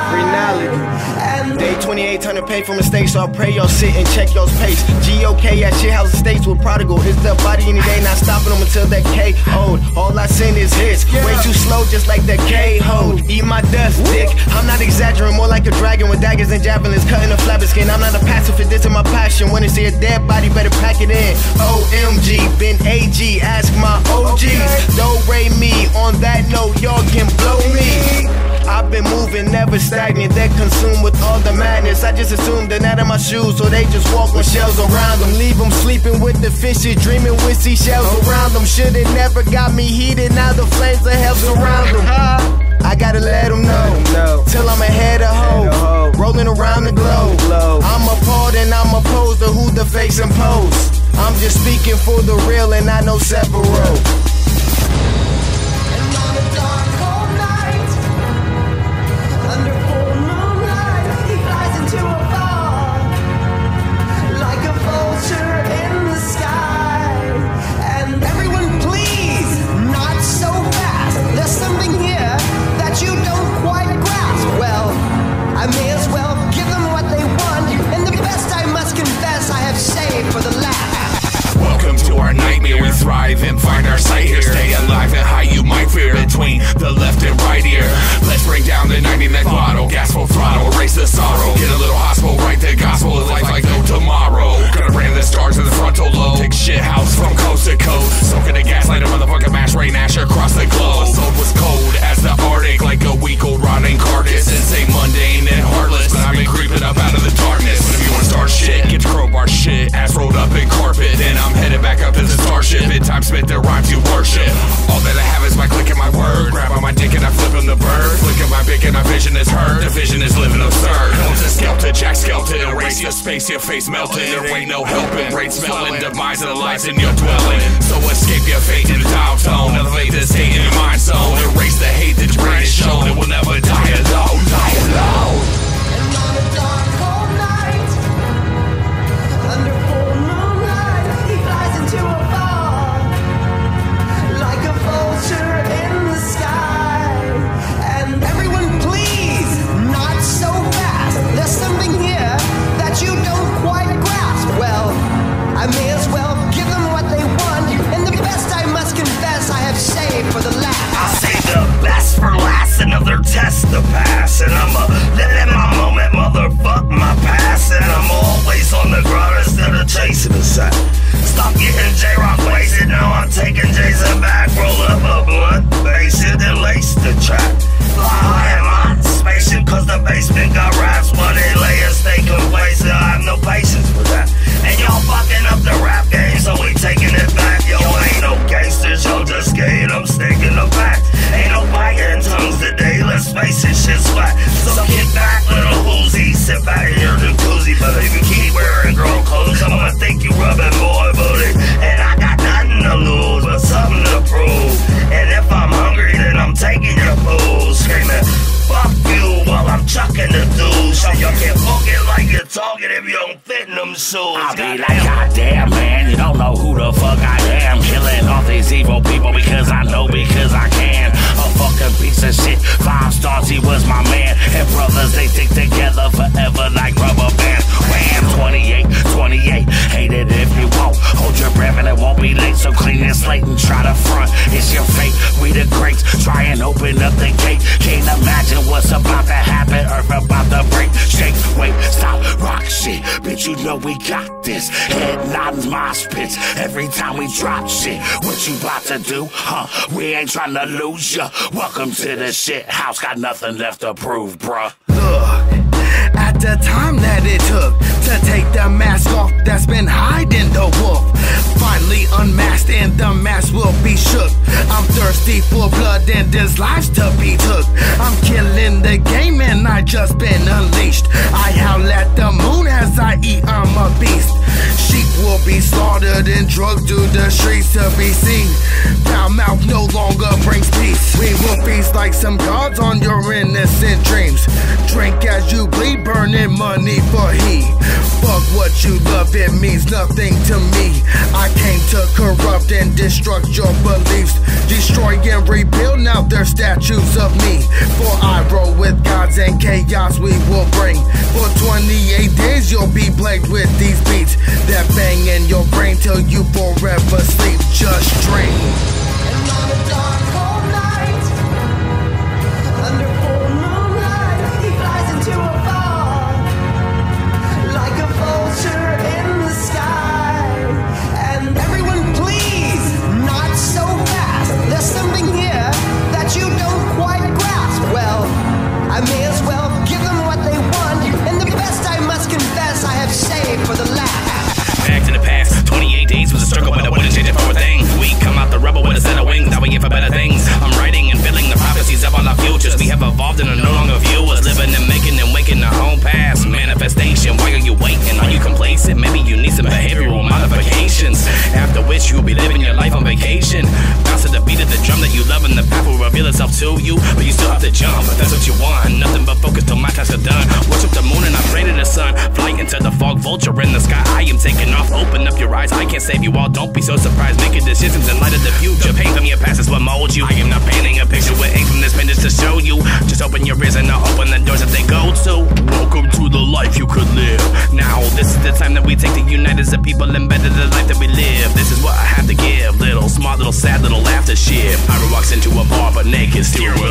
Day 28, turn to pay for mistakes, so I pray y'all sit and check y'all's pace. GOK at shithouse estates with prodigal. It's the body any day, not stopping them until that KO'd. All I send is hits, way too slow, just like that K-hold. Eat my dust, dick. I'm not exaggerating, more like a dragon with daggers and javelins, cutting a flabber skin. I'm not a pacifist, this is my passion. When they see a dead body, better pack it in. OMG, been AG, ask my OGs. Don't rate me, on that note, y'all can blow me. I've been moving, never stagnant. They're consumed with all the madness. I just assume they're not in my shoes, so they just walk with shells around them. Leave them sleeping with the fishes, dreaming with seashells around them. Should've never got me heated, now the flames of hell surround them. I gotta let them know, till I'm ahead of hope, rolling around the globe. I'm appalled and I'm opposed to who the fakes impose. I'm just speaking for the real and I know Severo. We thrive and find our sight here. Stay alive and high, you might fear between the left and right ear. Let's bring down the 90 neck bottle, gas full throttle, erase the sorrow. Get a little hospital, write the gospel of life like no tomorrow. Gonna brand the stars in the frontal lobe. Take shit house from coast to coast. Soaking the gaslight, a motherfucking mash rain ash across the globe. Soul was cold as the Arctic, like a week old rotting carcass. It's a mundane and heartless, but I've been creeping up out of the darkness. But if you wanna start shit, get your crowbar shit, ass rolled up in carpet. Then I'm headed back up to the starship. Time spent the rhymes you worship. All that I have is my click and my word. Grab on my dick and I flip him the bird. Flicking my bick and my vision is heard. The vision is living absurd. Comes a skeleton, Jack Skeleton. Erase your space, your face melting. There ain't no helping. Brain smelling, demise of the lies in your dwelling. So escape your fate in the dial tone. Elevate this hate in your mind zone. Erase the hate that your brain is shown. It will never die alone. Die alone. Another test to pass, and I'ma live in my moment, motherfuck my past, and I'm always on the ground instead of chasing the sack. Stop getting J-Rock wasted, now I'm taking Jason back. Roll up a blunt, bass it, and lace the track. Fly high in my spaceship, cause the basement got raps. Money layers stay complacent, I have no patience for that. And y'all fucking up the rap game, so we taking it back. Yo, ain't no gangsters, y'all just scared, I'm sticking the back. Ain't no biting tongues today, let's face it, shit's flat. So get back, little Uzi, sit back in your jacuzzi. But if you keep wearing girl clothes, I'ma think you rubbing boy booty. And I got nothing to lose, but something to prove. And if I'm hungry, then I'm taking your food. Screaming, fuck you, while I'm chucking the dudes. So y'all can't book it like you're talking if you don't fit in them shoes. I'll be like, goddamn man, you don't know who the fuck I am. Killing all these evil people because I know, because I can. A fucking piece of shit, 5 stars, he was my man. And brothers, they stick together forever like rubber bands. Wham, 28, 28, hate it if you won't. Hold your breath and it won't be late, so clean your slate and try to front. It's your fate, we the greats, try and open up the gate. Can't imagine what's about to happen, earth about to break. Shake, wait, stop, rock shit, bitch, you know we got this. Head nodding mosh pits every time we drop shit. What you about to do, huh? We ain't trying to lose ya. Welcome to the shit house, got nothing left to prove, bruh. Look, at the time that it took to take the mask off that's been hiding the wolf, finally unmasked and the mask will be shook. I'm thirsty for blood and there's lives to be took. I'm killing the game and I just been unleashed. I howl at the moon as I eat, I'm a beast. Sheep will be slaughtered and drugged through the streets to be seen. Foul mouth no longer brings peace. We will feast like some gods on your innocent dreams. Drink as you bleed, burning money for heat. Fuck what what you love, it means nothing to me. I came to corrupt and destruct your beliefs, destroy and rebuild now their statues of me. For I roll with gods and chaos we will bring. For 28 days you'll be plagued with these beats that bang in your brain till you forever sleep. Just dream. And on a dark cold night, under full moonlight, he flies into a fog like a vulture in the sky. And everyone please, not so fast. There's something here that you don't quite grasp. Well, I may as well give them what they want, and the best I must confess I have saved for the last. Back to the past, 28 days was a struggle, but I wouldn't change it for a thing. We come out the rubble with a set of wings, now we in for better things. I'm writing and filling the prophecies of all our futures. We have evolved and are no longer viewers, living and making and waking our own past. Manifestation, why are you waiting? Are you complacent? Maybe you need some behavioral modifications. After which you'll be living your life on vacation. Bounce to the beat of the drum that you love, and the path will reveal itself to you. But you still have to jump, if that's what you want. Nothing but focus till my tasks are done. Worship the moon and I pray to the sun. Fly into the fog, vulture in the sky. I am taking off, open up your eyes. I can't save you all, don't be so surprised. Making decisions in light of the future. Pain from your past is what molds you. I am not painting a picture with ink from this pen just to show you. Just open your ears and I'll open the doors that they go to. Welcome to the life you could live. Now, this is the time that we take to unite as a people and better the life that we live. This is what I have to give. Little smart, little sad, little laughter shit. Pyro walks into a bar but naked, still